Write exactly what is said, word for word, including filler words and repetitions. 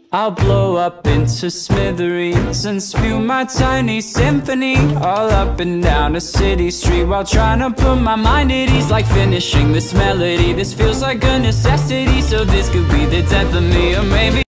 I'll blow up into smithereens and spew my tiny symphony all up and down a city street, while trying to put my mind at ease. Like finishing this melody, this feels like a necessity. So this could be the death of me, or maybe